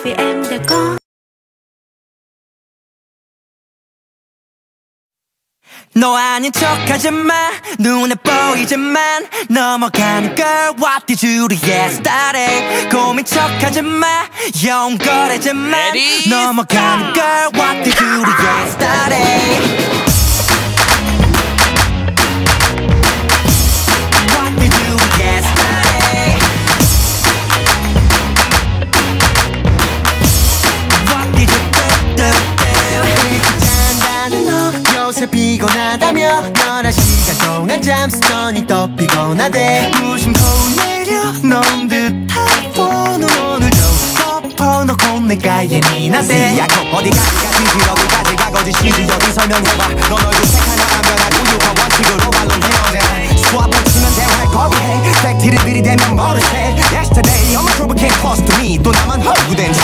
BPM 들고 너 아닌 척하지마 눈에 보이지만 넘어가는 걸 What did you do yesterday 고민 척하지마 영거래지만 넘어가는 걸 What did you do yesterday What did you do yesterday What did you do 잔다는 너 요새 피곤하다며 여러 시간 동안 잠수더니 더 피곤하대 무심코 내려 놓은 듯한 오늘 오늘도 덮어놓고 내가 예민하대 야고 어디까지 어디까지 가거짓이지 여기 설명해봐 넌 얼굴 색 하나 안 변하고 유화 원칙으로 반론해오네 수업 붙이면 대화할 거리해 팩트를 들이대면 모르세 Yesterday I'm a trouble can't close to me 또 나만 허구된